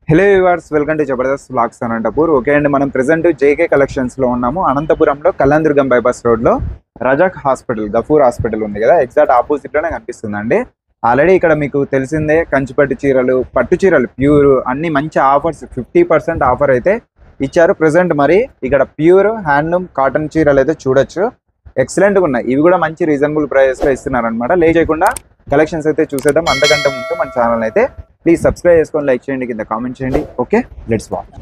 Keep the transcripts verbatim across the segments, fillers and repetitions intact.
Hello viewers, welcome to Jabardast vlogs Anantapur. Okay అండి, మనం present JK కలెక్షన్స్లో ఉన్నాము. అనంతపురంలో కళ్యాణదుర్గం బైపాస్ రోడ్లో రజాక్ హాస్పిటల్, గఫూర్ హాస్పిటల్ ఉంది కదా, ఎగ్జాక్ట్ ఆపోజిట్లోనే కనిపిస్తుందండి. ఆల్రెడీ ఇక్కడ మీకు తెలిసిందే, కంచిపట్టు చీరలు, పట్టు చీరలు ప్యూర్ అన్ని మంచి ఆఫర్స్, ఫిఫ్టీ పర్సెంట్ ఆఫర్ అయితే ఇచ్చారు ప్రెసెంట్. మరి ఇక్కడ ప్యూర్ హ్యాండ్లూమ్ కాటన్ చీరలు అయితే చూడొచ్చు, ఎక్సలెంట్గా ఉన్నాయి. ఇవి కూడా మంచి రీజనబుల్ ప్రైజెస్లో ఇస్తున్నారనమాట. లేట్ చేయకుండా కలెక్షన్స్ అయితే చూసేద్దాం. అంతకంటే ముందు మన ఛానల్ అయితే ప్లీజ్ సబ్స్క్రైబ్ చేసుకొని లైక్ చేయండి, కింద కామెంట్ చేయండి. Okay, let's watch.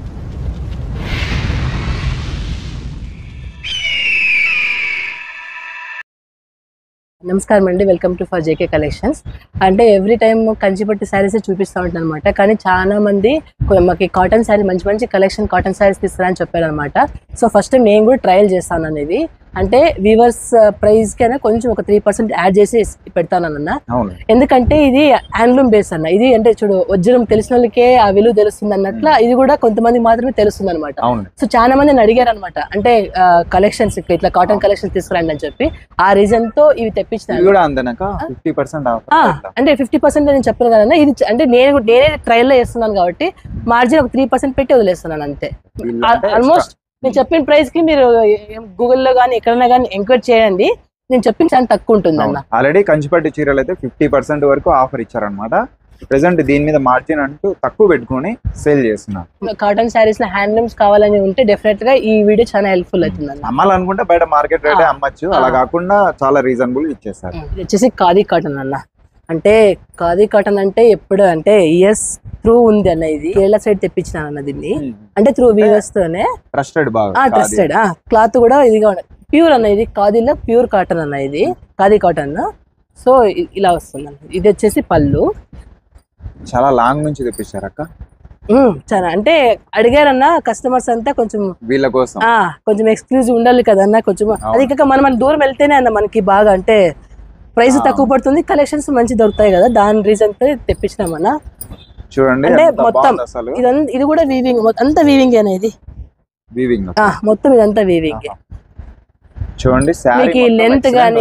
నమస్కారం అండి, welcome to for JK collections. అంటే ఎవ్రీ టైమ్ కంచిపట్టు శారీస్ చూపిస్తూ ఉంటాను అనమాట. కానీ చాలా మంది మాకు కాటన్ శారీ మంచి మంచి కలెక్షన్ కాటన్ శారీస్ తీస్తారని చెప్పారు అనమాట. సో ఫస్ట్ టైం నేను కూడా ట్రయల్ చేస్తాను అనేది. అంటే వీవర్స్ ప్రైస్ కైనా కొంచెం ఒక త్రీ పర్సెంట్ యాడ్ చేసి పెడతానన్న. ఎందుకంటే ఇది హ్యాండ్లూమ్ బేస్ అన్న. ఇది అంటే చూడు, వజ్రం తెలిసిన వాళ్ళకే ఆ విలువ తెలుస్తుంది అన్నట్ల ఇది కూడా కొంతమంది మాత్రమే తెలుస్తుంది అనమాట. సో చాలా మంది అడిగారు అనమాట, అంటే కలెక్షన్స్ ఇట్లా కాటన్ కలెక్షన్స్ తీసుకురండి అని చెప్పి. ఆ రీజన్ తో ఇవి తెప్పించినాను. అంటే ఫిఫ్టీ పర్సెంట్ నేను చెప్పను కదన్నా, ఇది అంటే నేను నేనే ట్రయల్ లో చేస్తున్నాను కాబట్టి మార్జిన్ ఒక త్రీ పర్సెంట్ పెట్టి వదిలేస్తున్నాను అంతే. ఆల్మోస్ట్ నేను చెప్పిన ప్రైస్ కి మీరు గూగుల్లో కానీ ఎక్కడైనా కానీ ఎంక్వైరీ చేయండి, నేను చెప్పిన చాలా తక్కువ ఉంటుంది అన్న. ఆల్రెడీ కంచిపట్టు చీరలు అయితే ఫిఫ్టీ పర్సెంట్ వరకు ఆఫర్ ఇచ్చారనమాట. ప్రెసెంట్ దీని మీద మార్జిన్ అంటూ తక్కువ పెట్టుకుని సేల్ చేస్తున్నారు. కాటన్ శారీస్ లో హ్యాండ్లూమ్స్ కావాలని ఉంటే డెఫినెట్ గా ఈ వీడియో చాలా హెల్ప్ఫుల్ అవుతుంది అన్న. అమ్మాలనుకుంటే బయట మార్కెట్ రేట్ అమ్మచ్చు, అలా కాకుండా చాలా రీజనబుల్ ఇచ్చేస్తారు. ఇది వచ్చేసి ఖాదీ కాటన్ అన్న. అంటే ఖాదీ కాటన్ అంటే ఎప్పుడు అంటే ఇయర్స్ త్రూ ఉంది అన్న. ఇది కేరళ సైడ్ తెప్పించినాను అన్న దీన్ని. అంటే త్రూ వీవర్స్ తోనే ట్రస్టెడ్ బాగా ట్రస్టెడ్ క్లాత్ కూడా ఇదిగా ప్యూర్ అన్న. ఇది ఖాదీలో ప్యూర్ కాటన్ అన్న, ఇది ఖాదీ కాటన్. సో ఇలా వస్తుంది అన్న. ఇది వచ్చేసి పళ్ళు. చాలా లాంగ్ నుంచి తెప్పించారు అక్క. చాలా అంటే అడిగారన్న కస్టమర్స్ అంతా, కొంచెం వీళ్ళ కోసం కొంచెం ఎక్స్క్లూజివ్ ఉండాలి కదన్నా. కొంచెం అది కాక మనం మన దూరం వెళ్తేనే అన్న మనకి బాగా అంటే ప్రైస్ తక్కువ పడుతుంది, కలెక్షన్స్ మంచి దొరుకుతాయి కదా, దాని రీజన్ తో తెప్పించినామన్నా. చూడండి అంటే మొత్తం ఇది కూడా వీవింగ్, అంతా వీవింగ్ అనేది వీవింగ్ మొత్తం ఇదంతా వీవింగ్. చూడండి మీకు లెంత్ గానీ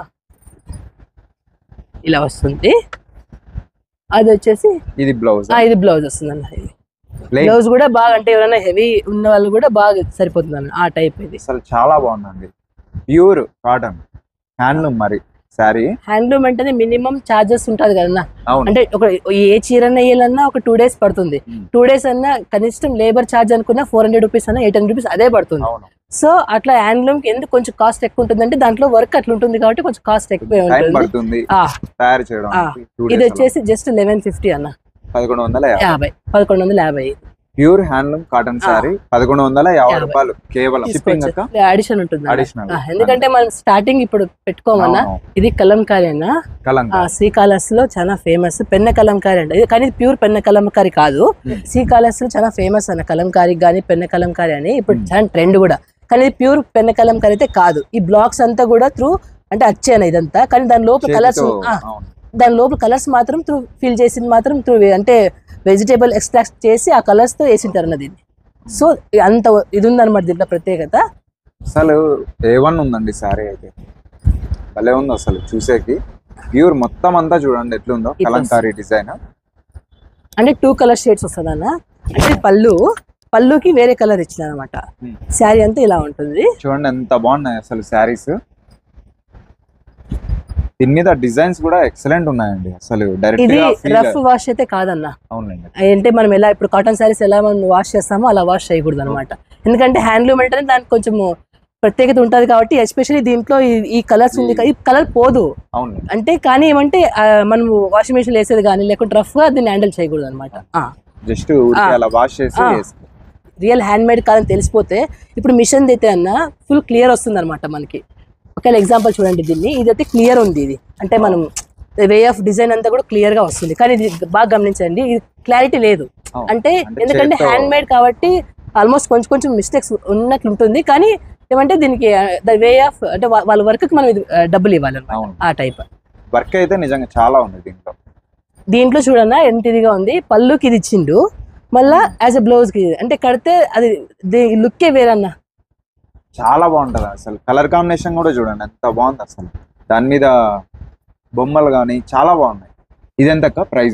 ఇలా వస్తుంది. అది వచ్చేసి ఇది బ్లౌజ్, ఇది బ్లౌజ్ వస్తుంది అన్న. ఇది బ్లౌజ్ కూడా బాగా అంటే ఎవరైనా హెవీ ఉన్న వాళ్ళు కూడా బాగా సరిపోతుంది అన్న ఆ టైప్. ఇది అసలు చాలా బాగుందండి, ప్యూర్ కాటన్ హ్యాండ్లూమ్. మరి సారీ హ్యాండ్లూమ్ అంటే మినిమం చార్జెస్ ఉంటది కదన్నా. అంటే ఒక ఏ చీర వేయాలన్నా ఒక టూ డేస్ పడుతుంది. టూ డేస్ అన్నా కనీసం లేబర్ ఛార్జ్ అనుకున్నా ఫోర్ హండ్రెడ్ రూపీస్ అన్నా ఎయిట్ హండ్రెడ్ రూపీస్ అదే పడుతుంది. సో అట్లా హ్యాండ్లూమ్ కి ఎందుకు కొంచెం కాస్ట్ ఎక్కువ ఉంటుంది అంటే దాంట్లో వర్క్ అట్లా ఉంటుంది కాబట్టి కొంచెం కాస్ట్ ఎక్కువ ఉంటుంది. ఇది వచ్చేసి జస్ట్ లెవెన్ ఫిఫ్టీ అన్న, పదకొండు వందల యాభై పదకొండు వందల యాభై ప్యూర్ హ్యాండ్లూమ్ కాటన్ సారీ పదకొండు వందల యాభై రూపాయలు కేవలం. అడిషన్ ఉంటుంది ఎందుకంటే మనం స్టార్టింగ్ ఇప్పుడు పెట్టుకోమన్నా. ఇది కలంకారీ అన్న, శ్రీకాళహస్ లో చాలా ఫేమస్ పెన్న కలంకారీ అండి. కానీ ప్యూర్ పెన్న కలంకారీ కాదు, శ్రీకాళహస్ లో చాలా ఫేమస్ అన్న కలంకారీ గానీ పెన్న కలంకారీ అని. ఇప్పుడు చాలా ట్రెండ్ కూడా. కానీ ప్యూర్ పెన్న కలంకారీ అయితే కాదు. ఈ బ్లాక్స్ అంతా కూడా త్రూ అంటే వచ్చాను ఇదంతా. కానీ దాని లోపల కలర్స్ దాని లోపల కలర్స్ మాత్రం త్రూ ఫిల్ చేసింది మాత్రం త్రూ అంటే వెజిటేబుల్ ఎక్స్ట్రాక్ట్ చేసి ఆ కలర్స్ తో వేసింటారు అన్న దీన్ని. సో అంత ఇది ఉందన్నమాట దీంట్లో ప్రత్యేకత. అసలు ఏ వన్ ఉందండి సారీ అయితే, భలే ఉంది అసలు చూసేకి. ప్యూర్ మొత్తం అంతా చూడండి ఎట్లుందో కలంకారీ డిజైన్. అంటే టూ కలర్ షేడ్స్ వస్తుంది అన్న. అంటే పళ్ళు పళ్ళుకి వేరే కలర్ ఇచ్చిన అనమాట. శారీ అంతా ఇలా ఉంటుంది. చూడండి ఎంత బాగున్నాయి అసలు శారీస్. దీని మీద డిజైన్స్ కూడా ఎక్సలెంట్ ఉన్నాయండి. అసలు ఇది రఫ్ వాష్ అయితే కాదన్న. అవునండి, అంటే మనం ఎలా ఇప్పుడు కాటన్ శారీస్ ఎలా మనం వాష్ చేస్తామో అలా వాష్ చేయకూడదు అనమాట. ఎందుకంటే హ్యాండ్లూమ్ అంటేనే దానికి కొంచెం ప్రత్యేకత ఉంటది కాబట్టి. ఎస్పెషల్లీ దీంట్లో ఈ కలర్స్ ఉంది, ఈ కలర్ పోదు అంటే. కానీ ఏమంటే మనం వాషింగ్ మెషిన్ వేసేది కానీ లేకుంటే రఫ్ గా దీన్ని హ్యాండిల్ చేయకూడదు అనమాట. జస్ట్ అలా వాష్ చేసి రియల్ హ్యాండ్ మేడ్ కాదని తెలిసిపోతే ఇప్పుడు మిషన్ అయితే అన్న ఫుల్ క్లియర్ వస్తుంది అనమాట మనకి. ఒకవేళ ఎగ్జాంపుల్ చూడండి దీన్ని, ఇదైతే క్లియర్ ఉంది. ఇది అంటే మనం వే ఆఫ్ డిజైన్ అంతా కూడా క్లియర్ గా వస్తుంది. కానీ ఇది బాగా గమనించండి, ఇది క్లారిటీ లేదు. అంటే ఎందుకంటే హ్యాండ్ మేడ్ కాబట్టి ఆల్మోస్ట్ కొంచెం కొంచెం మిస్టేక్స్ ఉన్నట్లు ఉంటుంది. కానీ ఏమంటే దీనికి ద వే ఆఫ్ అంటే వాళ్ళ వర్క్ కి మనం డబ్బులు ఇవ్వాలి ఆ టైప్ వర్క్ అయితే నిజంగా చాలా ఉంది దీంట్లో. దీంట్లో చూడన్నా ఎంత ఇదిగా ఉంది. పళ్ళుకి ఇది ఇచ్చిండు, మళ్ళా యాజ్ ఎ బ్లౌజ్ కి అంటే కడితే అది లుక్కే వేరన్నా. చాలా బాగుంటది అసలు. కలర్ కాంబినేషన్ కూడా చూడండి ఎంత బాగుంది అసలు. దాని మీద బొమ్మలు కానీ చాలా బాగున్నాయి. ఇది ఎంత ప్రైస్?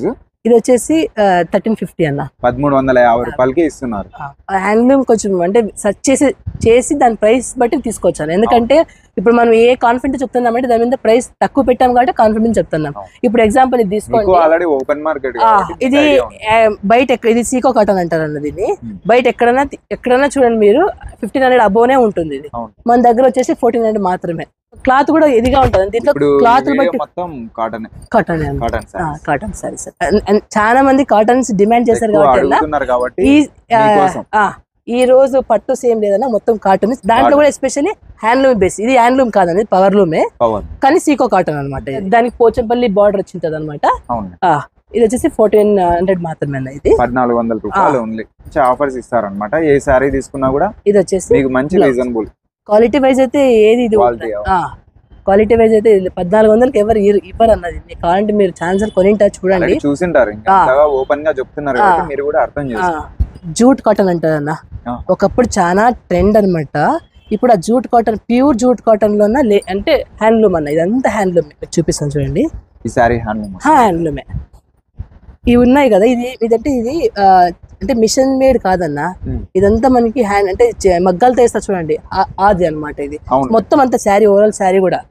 ఇది వచ్చేసి థర్టీన్ ఫిఫ్టీ అన్న, పదమూడు వందల యాభై రూపాయలకి ఇస్తున్నారు. హ్యాండ్లూమ్ కొంచెం అంటే సెర్చ్ చేసి చేసి దాని ప్రైస్ బట్టి తీసుకొచ్చాను. ఎందుకంటే ఇప్పుడు మనం ఏ కాన్ఫిడెంట్ చెప్తున్నామంటే దాని మీద ప్రైస్ తక్కువ పెట్టాం కాబట్టి కాన్ఫిడెన్స్ చెప్తున్నాం. ఇప్పుడు ఎగ్జాంపుల్ ఇది తీసుకోండి, ఆల్రెడీ ఓపెన్ మార్కెట్ ఇది బయట ఇది సీకో కాటన్ అంటారు అన్న దీన్ని. బయట ఎక్కడైనా ఎక్కడైనా చూడండి మీరు ఫిఫ్టీన్ హండ్రెడ్ అబోనే ఉంటుంది. ఇది మన దగ్గర వచ్చేసి ఫోర్టీన్ హండ్రెడ్ మాత్రమే. క్లాత్ కూడా ఇదిగా ఉంటుంది. దీంట్లో క్లాత్ బట్టి మొత్తం కాటన్ కాటన్ కాటన్ సారీస్. చాలా మంది కాటన్స్ డిమాండ్ చేశారు కాబట్టి ఈ రోజు పట్టు సేమ్ లేదన్నా మొత్తం కాటన్. దాంట్లో కూడా ఎస్పెషల్లీ హ్యాండ్లూమ్ బేస్. ఇది హ్యాండ్లూమ్ కాదండి, పవర్ లూమే, కానీ సీకో కాటన్ అనమాట. దానికి పోచంపల్లి బార్డర్ వచ్చింటది అనమాట. ఇది వచ్చేసి ఫోర్టీన్ హండ్రెడ్ మాత్రమే. ఇది పద్నాలుగు వందల రూపాయలు ఓన్లీ. ఆఫర్స్ ఇస్తారనమాట. ఏ సారీ తీసుకున్నా కూడా ఇది వచ్చేసి మీకు మంచి రీజనబుల్. క్వాలిటీ వైజ్ అయితే ఏది ఇది క్వాలిటీ వైజ్ అయితే పద్నాలుగు వందలకి ఎవరు ఇవ్వరు అన్నది. మీకు కావాలంటే మీరు ఛాన్స్ కొనింటా చూడండి, చూసింటారు. ఓపెన్ గా చెప్తున్నారు మీరు కూడా అర్థం చేసుకోండి. జూట్ కాటన్ అంటారు అన్న, ఒకప్పుడు చాలా ట్రెండ్ అనమాట. ఇప్పుడు ఆ jute cotton pure jute cotton లో అంటే హ్యాండ్లూమ్ అన్న. ఇదంతా హ్యాండ్లూమ్ చూపిస్తాను చూడండి. ఈ సారీ హ్యాండ్లూమ్ హ్యాండ్లూమే. ఇవి ఉన్నాయి కదా, ఇది ఇదంటే ఇది అంటే మిషన్ మేడ్ కాదన్న. ఇదంతా మనకి హ్యాండ్ అంటే మగ్గాలతో వేస్తా చూడండి, అది అనమాట. ఇది మొత్తం అంతా శారీ, ఓవరాల్ శారీ కూడా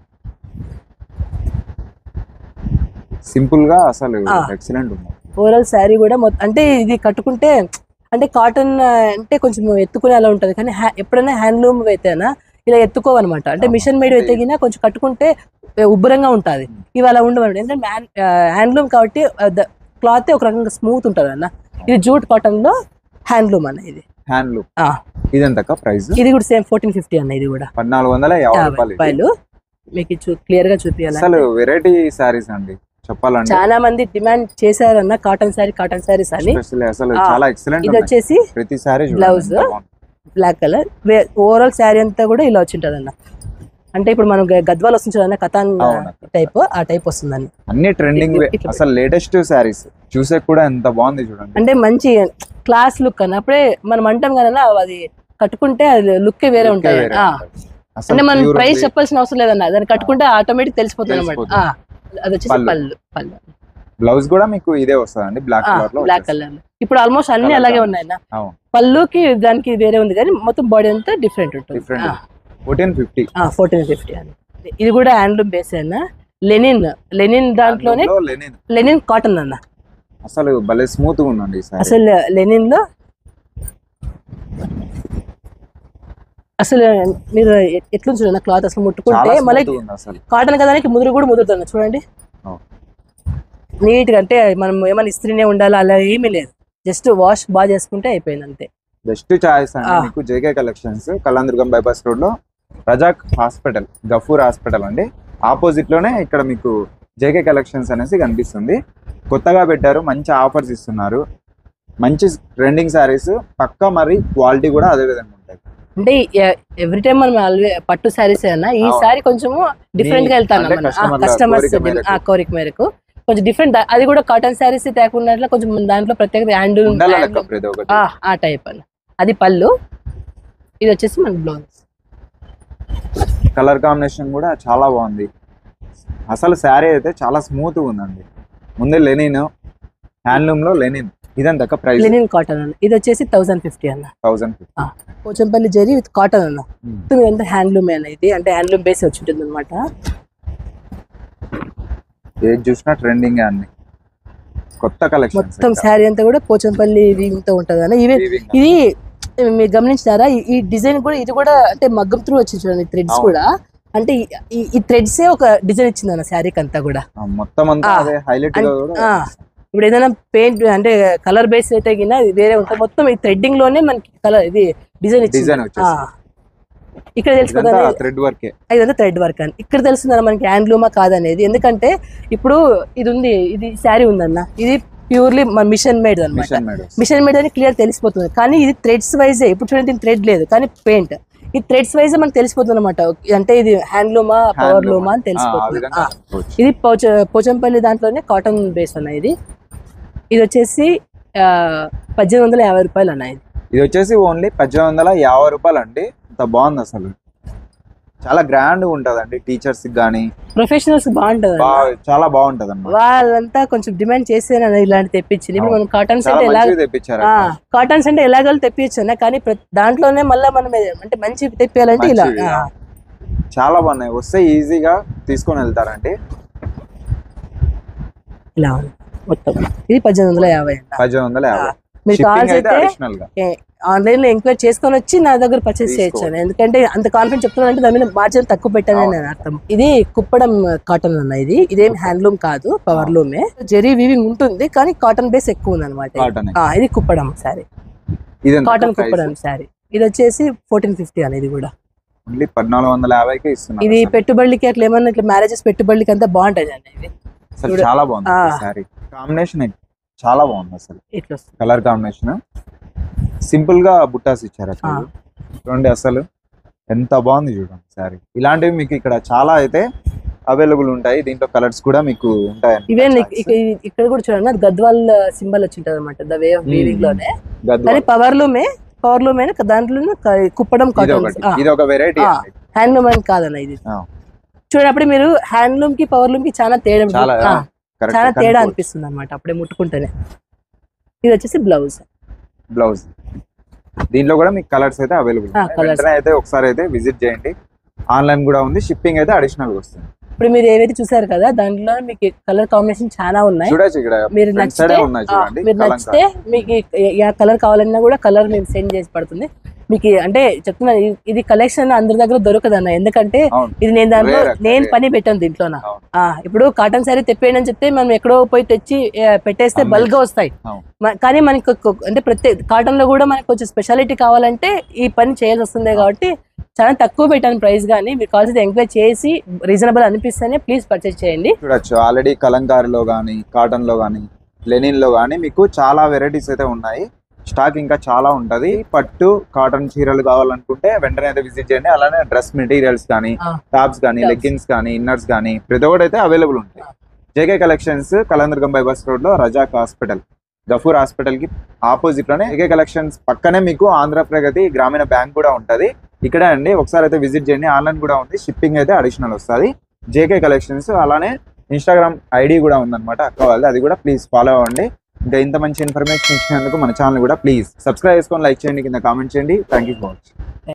సింపుల్ గా అసలు ఎక్సలెంట్ ఉంది. ఓవరాల్ శారీ కూడా మొత్తం అంటే ఇది కట్టుకుంటే అంటే కాటన్ అంటే కొంచెం ఎత్తుకునే అలా ఉంటది. కానీ ఎప్పుడైనా హ్యాండ్లూమ్ అయితేనా ఇలా ఎత్తుకోవన్నమాట. అంటే మిషన్ మేడ్ అయితే గినా కొంచెం కట్టుకుంటే ఉబ్బరంగా ఉంటుంది. ఇవి అలా ఉండవన్నమాట. ఎందుకంటే హ్యాండ్లూమ్ కాబట్టి క్లాత్ ఒక రకంగా స్మూత్ ఉంటుంది అన్న. ఇది జూట్ కాటన్ లో హ్యాండ్లూమ్ అన్న. ఇది హ్యాండ్లూమ్. ఇది ఎంత ప్రైస్? ఇది కూడా సేమ్ ఫోర్టీన్ ఫిఫ్టీ అన్న. ఇది కూడా పద్నాలుగు వందల యాభై రూపాయలు. మీకు క్లియర్ గా చూపించాలి. అసలు వెరైటీ సారీస్ అండి చెప్పాలంటే. చాలా మంది డిమాండ్ చేశారన్న కాటన్ సారీ, కాటన్ సారీస్ అని. అసలు చాలా ఎక్సలెంట్. ఇది వచ్చేసి ప్రతి sari blouse black colour. Overall sari అంతా కూడా ఇలా వచ్చింటది అన్న. అంటే ఇప్పుడు మనం గద్వాల్ వస్తుంది చూడన్న, కథాన్ టైప్, ఆ టైప్ వస్తుందండి. అన్ని ట్రెండింగ్ అసలు లేటెస్ట్ సారీస్ చూసే కూడా ఎంత బాగుంది చూడండి. అంటే మంచి క్లాస్ లుక్ అన్న. అప్పుడే మనం అంటాం కదా అది కట్టుకుంటే అది లుక్ వేరే ఉంటుంది. అంటే మనం ప్రైస్ చెప్పాల్సిన అవసరం లేదన్న, దాన్ని కట్టుకుంటే ఆటోమేటిక్ తెలిసిపోతుంది అనమాట. అది వచ్చేసి పళ్ళు. పళ్ళు బ్లౌజ్ కూడా మీకు ఇదే వస్తుందండి, బ్లాక్ కలర్ లో. Black colour. ఇప్పుడు ఆల్మోస్ట్ అన్ని అలాగే ఉన్నాయన్న. పళ్ళుకి దానికి వేరే ఉంది కానీ మొత్తం బాడీ అంతా డిఫరెంట్ ఉంటుంది. ఫోర్టీన్ ఫిఫ్టీ ఫోర్టీన్ ఫిఫ్టీ అని. ఇది కూడా హ్యాండ్లూమ్ బేస్ అన్న. లెనిన్ లెనిన్ దాంట్లోనే లెనిన్ కాటన్ అన్న. అసలు భలే స్మూత్ గా ఉందండి అసలు లెనిన్ లో. అసలు మీరు ఎట్లా చూడండి క్లాత్ అసలు ముట్టుకుంటే మళ్ళీ కాటన్ కదానికి ముదురు కూడా ముదురుతుంది చూడండి నీట్ గా. అంటే మనం ఏమైనా ఇస్త్రీనే ఉండాలి అలా ఏమీ లేదు, జస్ట్ వాష్ బాగా చేసుకుంటే అయిపోయింది అంతే. బెస్ట్ చాయిస్ అండి మీకు JK collections, Kalyanadurgam bypass road లో రజాక్ హాస్పిటల్, గఫూర్ హాస్పిటల్ అండి. ఆపోజిట్ లోనే ఇక్కడ మీకు జేకే కలెక్షన్స్ అనేసి కనిపిస్తుంది. కొత్తగా పెట్టారు, మంచి ఆఫర్స్ ఇస్తున్నారు, మంచి ట్రెండింగ్ సారీస్ పక్కా, మరి క్వాలిటీ కూడా అదే విధంగా ఉంటాయి. అంటే ఎవ్రీ టైం మనం పట్టు సారీస్ అయినా ఈ సారీ కొంచెం డిఫరెంట్ గా వెళ్తాను కస్టమర్స్ కోరిక మేరకు, కొంచెం డిఫరెంట్. అది కూడా కాటన్ సారీస్ తేకుండా కొంచెం దాంట్లో ప్రత్యేకత హ్యాండ్లూమ్ ఆ టైప్ అని. అది పళ్ళు, ఇది వచ్చేసి మన బ్లౌజ్. కలర్ కాంబినేషన్ కూడా చాలా బాగుంది. అసలు శారీ అయితే చాలా స్మూత్ గా ఉందండి. ముందే లెనిన్, హ్యాండ్లూమ్ లో లెనిన్. ఇదంతా ప్రైస్ లెనిన్ కాటన్ అన్న. ఇది వచ్చేసి థౌసండ్ ఫిఫ్టీ అన్న. Thousand fifty Pochampally zari with cotton అన్న. ఎంత హ్యాండ్లూమ్ అన్న. ఇది అంటే హ్యాండ్లూమ్ బేస్ వచ్చి ఉంటుంది అనమాట. ఏది చూసినా ట్రెండింగ్ అన్ని కొత్త కలెక్షన్. మొత్తం శారీ అంతా కూడా పోచంపల్లి ఇంత ఉంటది అన్న. ఇవి ఇది మీరు గమనించారా? ఈ డిజైన్ కూడా ఇది కూడా అంటే మగ్గం త్రూ వచ్చి చూడండి. థ్రెడ్స్ కూడా అంటే ఈ థ్రెడ్స్ ఒక డిజైన్ ఇచ్చింది అన్న శారీకి అంతా కూడా. మొత్తం అంతా అదే హైలైట్ గా కూడా. ఇప్పుడు ఏదైనా పెయింట్ అంటే కలర్ బేస్ అయితే గినా వేరే ఉంటుంది. మొత్తం ఈ థ్రెడ్డింగ్ లోనే మనకి కలర్ ఇది డిజైన్ ఇచ్చింది. ఇక్కడ తెలుసుకుందా థ్రెడ్ వర్క్, ఇదంతా థ్రెడ్ వర్క్ అని. ఇక్కడ తెలుస్తుందన్న మనకి హ్యాండ్లూమా కాదనేది. ఎందుకంటే ఇప్పుడు ఇది ఉంది, ఇది శారీ ఉందన్న, ఇది ప్యూర్లీ మన మిషన్ మేడ్ అనమాట. మిషన్ మేడ్ అని క్లియర్ తెలిసిపోతుంది. కానీ ఇది థ్రెడ్స్ వైజే. ఇప్పుడు చూడండి థ్రెడ్ లేదు కానీ పెయింట్, ఈ థ్రెడ్స్ వైజ్ మనకు తెలిసిపోతుంది అనమాట. అంటే ఇది హ్యాండ్లూమా పవర్ లూమా అని తెలిసిపోతుంది. ఇది పోచ పోచంపల్లి దాంట్లోనే కాటన్ బేస్ అన్న. ఇది ఇది వచ్చేసి పద్దెనిమిది వందల యాభై రూపాయలు అన్న. ఇది ఇది వచ్చేసి ఓన్లీ పద్దెనిమిది వందల యాభై రూపాయలు అండి. అంత బాగుంది అసలు, చాలా గ్రాండ్ ఉంటదండి, టీచర్స్ గానీ ప్రొఫెషనల్స్ బాగుంటది, చాలా బాగుంటది అన్నమాట. వాళ్ళంతా కొంచెం డిమాండ్ చేసేనా ఇలాంటి తెప్పించింది. ఇప్పుడు మనం కాటన్స్ అంటే ఎలా తెప్పించారు, కాటన్స్ అంటే ఎలాగో తెప్పించు, కానీ దాంట్లోనే మళ్ళీ మనం అంటే మంచి తెప్పియాలంటే ఇలా చాలా బాగున్నాయి. వస్తే ఈజీగా తీసుకొని వెళ్తారండి. ఇలా మొత్తం ఇది పద్దెనిమిది వందల యాభై పద్దెనిమిది వందల యాభై మీరు కావాల్సి ఆన్లైన్ లో ఎంక్వైరీ చేసుకొని వచ్చి నా దగ్గర పర్చేస్ చేయొచ్చు. ఎందుకంటే అంత కాన్ఫిడెంట్ చెప్తున్నా అంటే దాని మీద మార్జిన్ తక్కువ పెట్టాలని నేను అర్థం. ఇది కుప్పడం కాటన్ అన్న, ఇది ఇదేం హ్యాండ్లూమ్ కాదు, పవర్ లూమే. జెరీ వీవింగ్ ఉంటుంది కానీ కాటన్ బేస్ ఎక్కువ ఉంది అనమాట. ఇది కుప్పడం సారీ, కాటన్ కుప్పడం సారీ. ఇది వచ్చేసి ఫోర్టీన్ ఫిఫ్టీ అనేది కూడా పద్నాలుగు వందల యాభైకి ఇస్తున్నారు. ఇది పెట్టుబడికి అట్లా ఏమన్నా ఇట్లా మ్యారేజెస్ పెట్టుబడికి అంతా బాగుంటది అండి. ఇది చాలా బాగుంది సారీ కాంబినేషన్, చాలా బాగుంది అసలు. ఇట్లా కలర్ కాంబినేషన్ సింపుల్ గా బుట్టాస్ ఇచ్చారు అసలు. చూడండి అసలు ఎంత బాగుంది చూడండి సారీ. ఇలాంటివి మీకు ఇక్కడ చాలా అయితే అవైలబుల్ ఉంటాయి. దీంట్లో కలర్స్ కూడా మీకు ఉంటాయి. ఈవెన్ ఇక్కడ కూడా చూడండి గద్వాల్ సింబల్ వచ్చి ఉంటది అనమాట, ద వే ఆఫ్ వీవింగ్ లోనే. పవర్ లూమే, పవర్ లూమే దాంట్లో కుప్పడం కాటన్. ఇది ఒక వెరైటీ, హ్యాండ్లూమ్ అని కాదన్న ఇది. చూడండి అప్పుడు మీరు హ్యాండ్లూమ్ కి పవర్ లూమ్ కి చాలా తేడా, చాలా తేడా అనిపిస్తుంది అనమాట అప్పుడే ముట్టుకుంటేనే. ఇది వచ్చేసి బ్లౌజ్, బ్లౌజ్ దీంట్లో కూడా మీకు కలర్స్ అయితే అవైలబుల్. వెంటనే అయితే ఒకసారి అయితే విజిట్ చేయండి. ఆన్లైన్ కూడా ఉంది, షిప్పింగ్ అయితే అడిషనల్ గా వస్తుంది. ఇప్పుడు మీరు ఏవైతే చూసారు కదా దాంట్లో మీకు కలర్ కాంబినేషన్ చాలా ఉన్నాయి. చూడొచ్చు ఇక్కడ మీరు నచ్చితే మీరు నచ్చితే మీకు ఏ కలర్ కావాలన్నా కూడా కలర్ మేము సెండ్ చేసి పడుతుంది మీకు. అంటే చెప్తున్నా ఇది కలెక్షన్ అందరి దగ్గర దొరకదు అన్న, ఎందుకంటే ఇది నేను దాంట్లో నేను పని పెట్టాను దీంట్లోన. ఇప్పుడు కాటన్ సారీ తెప్పేయని అని చెప్తే మనం ఎక్కడో పోయి తెచ్చి పెట్టేస్తే బల్గా వస్తాయి. కానీ మనకి అంటే ప్రతి కాటన్ లో కూడా మనకి కొంచెం స్పెషాలిటీ కావాలంటే ఈ పని చేయాల్సి వస్తుంది. కాబట్టి చాలా తక్కువ పెట్టాను ప్రైస్, కానీ మీరు కావాల్సి ఎంక్వైరీ చేసి రీజనబుల్ అనిపిస్తేనే ప్లీజ్ పర్చేస్ చేయండి. చూడొచ్చు ఆల్రెడీ కలంకారీలో కానీ కాటన్ లో కానీ లెనిన్ లో కానీ మీకు చాలా వెరైటీస్ అయితే ఉన్నాయి. స్టాక్ ఇంకా చాలా ఉంటది. పట్టు కాటన్ చీరలు కావాలనుకుంటే వెంటనే అయితే విజిట్ చేయండి. అలానే డ్రెస్ మెటీరియల్స్ కానీ టాప్స్ కానీ లెగ్గిన్స్ కానీ ఇన్నర్స్ కానీ ప్రతి ఒక్కటి అయితే అవైలబుల్ ఉంటాయి. JK collections Kalyanadurgam bypass road లో రజాక్ హాస్పిటల్, గఫూర్ హాస్పిటల్ కి ఆపోజిట్ లోనే జేకే కలెక్షన్స్ పక్కనే మీకు ఆంధ్ర ప్రగతి గ్రామీణ బ్యాంక్ కూడా ఉంటది. ఇక్కడే అండి, ఒకసారి అయితే విజిట్ చేయండి. ఆన్లైన్ కూడా ఉంది, షిప్పింగ్ అయితే అడిషనల్ వస్తుంది. జేకే కలెక్షన్స్ అలానే ఇన్స్టాగ్రామ్ ఐడి కూడా ఉందన్నమాట అక్క వాళ్ళది, అది కూడా ప్లీజ్ ఫాలో అవ్వండి. ఇంకా ఇంత మంచి ఇన్ఫర్మేషన్ ఇచ్చినందుకు మన ఛానల్ కూడా ప్లీజ్ సబ్స్క్రైబ్ చేసుకొని లైక్ చేయండి, కింద కామెంట్ చేయండి. Thank you so much.